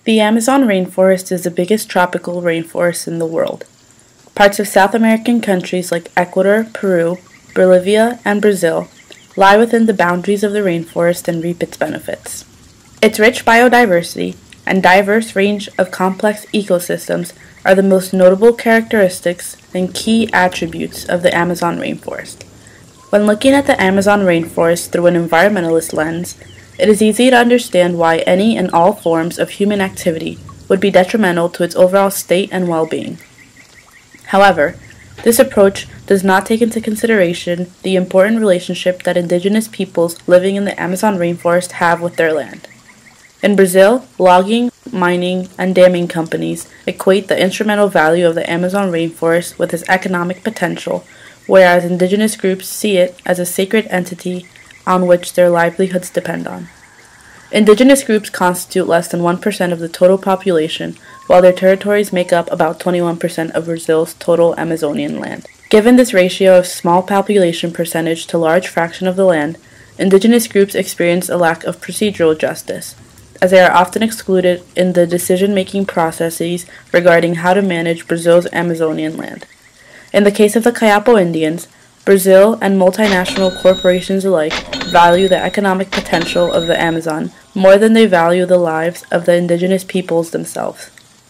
The Amazon rainforest is the biggest tropical rainforest in the world. Parts of South American countries like Ecuador, Peru, Bolivia, and Brazil lie within the boundaries of the rainforest and reap its benefits. Its rich biodiversity and diverse range of complex ecosystems are the most notable characteristics and key attributes of the Amazon rainforest. When looking at the Amazon rainforest through an environmentalist lens, it is easy to understand why any and all forms of human activity would be detrimental to its overall state and well-being. However, this approach does not take into consideration the important relationship that indigenous peoples living in the Amazon rainforest have with their land. In Brazil, logging, mining, and damming companies equate the instrumental value of the Amazon rainforest with its economic potential, whereas indigenous groups see it as a sacred entity on which their livelihoods depend on. Indigenous groups constitute less than 1% of the total population, while their territories make up about 21% of Brazil's total Amazonian land. Given this ratio of small population percentage to large fraction of the land, indigenous groups experience a lack of procedural justice, as they are often excluded in the decision-making processes regarding how to manage Brazil's Amazonian land. In the case of the Kayapo Indians, Brazil and multinational corporations alike value the economic potential of the Amazon more than they value the lives of the indigenous peoples themselves.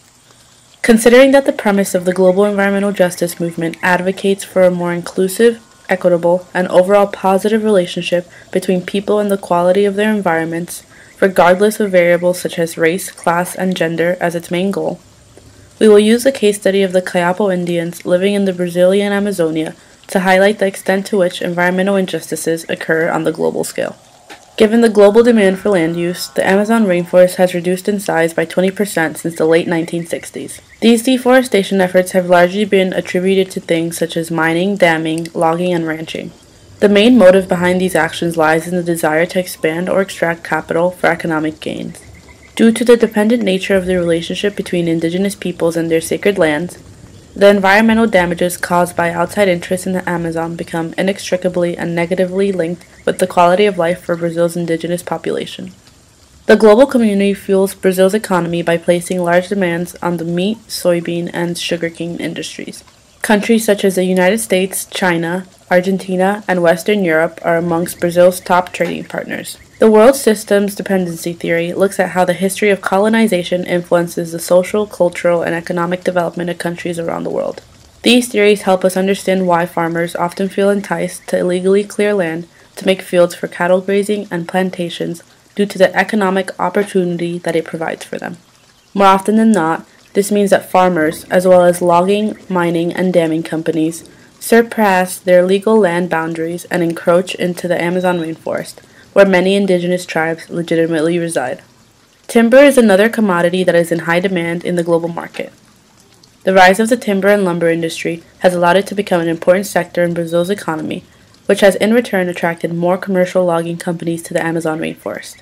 Considering that the premise of the global environmental justice movement advocates for a more inclusive, equitable, and overall positive relationship between people and the quality of their environments, regardless of variables such as race, class, and gender as its main goal, we will use the case study of the Kayapo Indians living in the Brazilian Amazonia to highlight the extent to which environmental injustices occur on the global scale. Given the global demand for land use, the Amazon rainforest has reduced in size by 20% since the late 1960s. These deforestation efforts have largely been attributed to things such as mining, damming, logging, and ranching. The main motive behind these actions lies in the desire to expand or extract capital for economic gains. Due to the dependent nature of the relationship between indigenous peoples and their sacred lands, the environmental damages caused by outside interests in the Amazon become inextricably and negatively linked with the quality of life for Brazil's indigenous population. The global community fuels Brazil's economy by placing large demands on the meat, soybean, and sugarcane industries. Countries such as the United States, China, Argentina, and Western Europe are amongst Brazil's top trading partners. The world systems dependency theory looks at how the history of colonization influences the social, cultural, and economic development of countries around the world. These theories help us understand why farmers often feel enticed to illegally clear land to make fields for cattle grazing and plantations due to the economic opportunity that it provides for them. More often than not, this means that farmers, as well as logging, mining, and damming companies, surpass their legal land boundaries and encroach into the Amazon rainforest, where many indigenous tribes legitimately reside. Timber is another commodity that is in high demand in the global market. The rise of the timber and lumber industry has allowed it to become an important sector in Brazil's economy, which has in return attracted more commercial logging companies to the Amazon rainforest.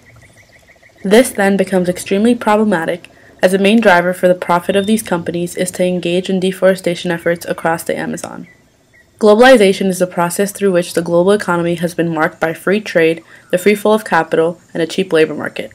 This then becomes extremely problematic, as the main driver for the profit of these companies is to engage in deforestation efforts across the Amazon. Globalization is the process through which the global economy has been marked by free trade, the free flow of capital, and a cheap labor market.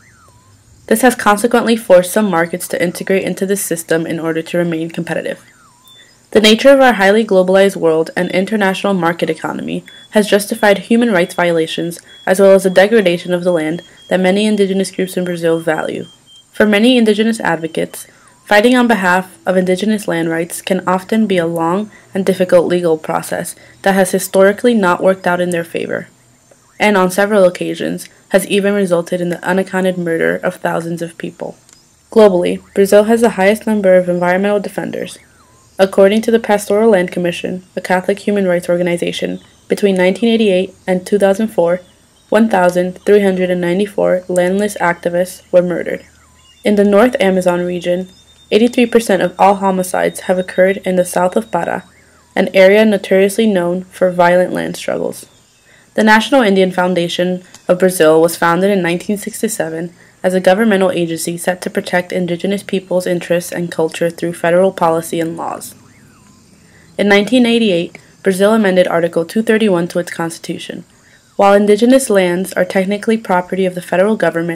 This has consequently forced some markets to integrate into this system in order to remain competitive. The nature of our highly globalized world and international market economy has justified human rights violations as well as the degradation of the land that many indigenous groups in Brazil value. For many indigenous advocates, fighting on behalf of indigenous land rights can often be a long and difficult legal process that has historically not worked out in their favor, and on several occasions has even resulted in the unaccounted murder of thousands of people. Globally, Brazil has the highest number of environmental defenders. According to the Pastoral Land Commission, a Catholic human rights organization, between 1988 and 2004, 1,394 landless activists were murdered. In the North Amazon region, 83% of all homicides have occurred in the south of Pará, an area notoriously known for violent land struggles. The National Indian Foundation of Brazil was founded in 1967 as a governmental agency set to protect indigenous peoples' interests and culture through federal policy and laws. In 1988, Brazil amended Article 231 to its constitution. While indigenous lands are technically property of the federal government,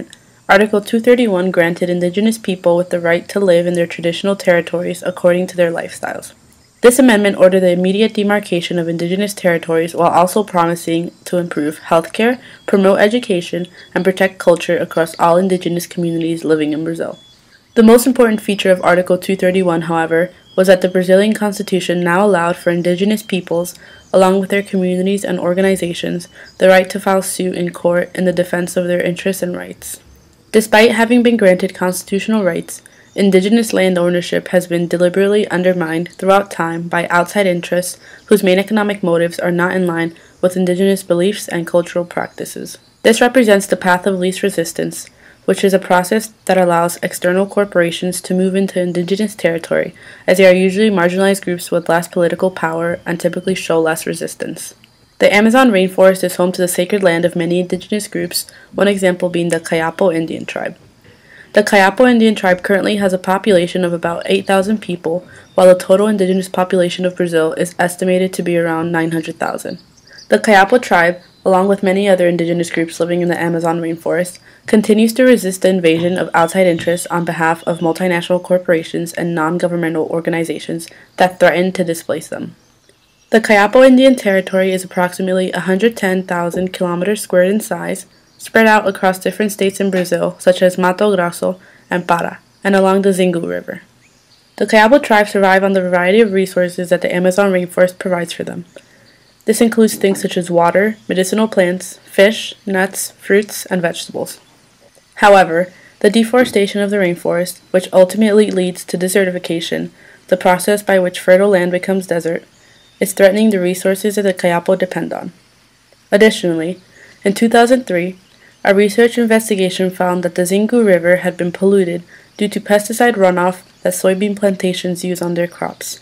Article 231 granted Indigenous people with the right to live in their traditional territories according to their lifestyles. This amendment ordered the immediate demarcation of Indigenous territories while also promising to improve healthcare, promote education, and protect culture across all Indigenous communities living in Brazil. The most important feature of Article 231, however, was that the Brazilian Constitution now allowed for Indigenous peoples, along with their communities and organizations, the right to file suit in court in the defense of their interests and rights. Despite having been granted constitutional rights, Indigenous land ownership has been deliberately undermined throughout time by outside interests whose main economic motives are not in line with Indigenous beliefs and cultural practices. This represents the path of least resistance, which is a process that allows external corporations to move into Indigenous territory, as they are usually marginalized groups with less political power and typically show less resistance. The Amazon rainforest is home to the sacred land of many Indigenous groups, one example being the Kayapo Indian tribe. The Kayapo Indian tribe currently has a population of about 8,000 people, while the total indigenous population of Brazil is estimated to be around 900,000. The Kayapo tribe, along with many other indigenous groups living in the Amazon rainforest, continues to resist the invasion of outside interests on behalf of multinational corporations and non-governmental organizations that threaten to displace them. The Kayapo Indian Territory is approximately 110,000 kilometers squared in size, spread out across different states in Brazil, such as Mato Grosso and Para, and along the Xingu River. The Kayapo tribe survive on the variety of resources that the Amazon rainforest provides for them. This includes things such as water, medicinal plants, fish, nuts, fruits, and vegetables. However, the deforestation of the rainforest, which ultimately leads to desertification, the process by which fertile land becomes desert, is threatening the resources that the Kayapo depend on. Additionally, in 2003, a research investigation found that the Xingu River had been polluted due to pesticide runoff that soybean plantations use on their crops.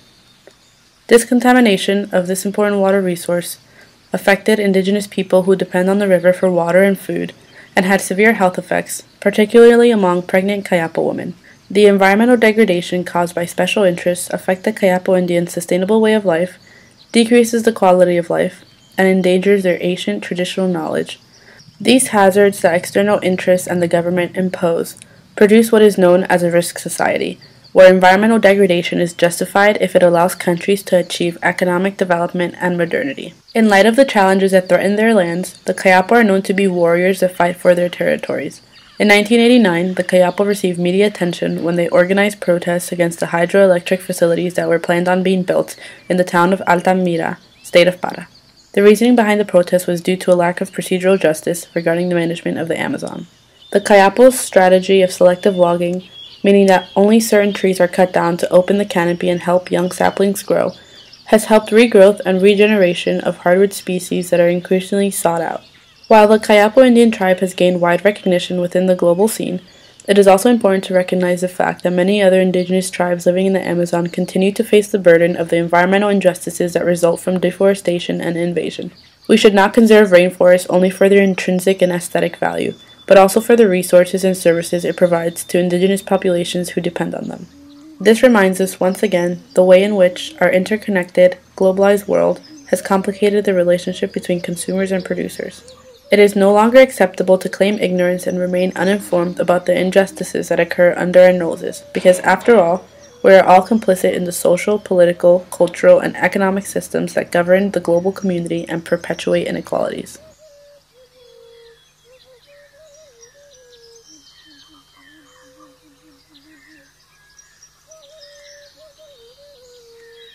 This contamination of this important water resource affected indigenous people who depend on the river for water and food, and had severe health effects, particularly among pregnant Kayapo women. The environmental degradation caused by special interests affect the Kayapo Indians' sustainable way of life, decreases the quality of life, and endangers their ancient traditional knowledge. These hazards that external interests and the government impose produce what is known as a risk society, where environmental degradation is justified if it allows countries to achieve economic development and modernity. In light of the challenges that threaten their lands, the Kayapo are known to be warriors that fight for their territories. In 1989, the Kayapo received media attention when they organized protests against the hydroelectric facilities that were planned on being built in the town of Altamira, state of Para. The reasoning behind the protest was due to a lack of procedural justice regarding the management of the Amazon. The Kayapo's strategy of selective logging, meaning that only certain trees are cut down to open the canopy and help young saplings grow, has helped regrowth and regeneration of hardwood species that are increasingly sought out. While the Kayapo Indian tribe has gained wide recognition within the global scene, it is also important to recognize the fact that many other indigenous tribes living in the Amazon continue to face the burden of the environmental injustices that result from deforestation and invasion. We should not conserve rainforests only for their intrinsic and aesthetic value, but also for the resources and services it provides to indigenous populations who depend on them. This reminds us once again the way in which our interconnected, globalized world has complicated the relationship between consumers and producers. It is no longer acceptable to claim ignorance and remain uninformed about the injustices that occur under our noses, because after all, we are all complicit in the social, political, cultural, and economic systems that govern the global community and perpetuate inequalities.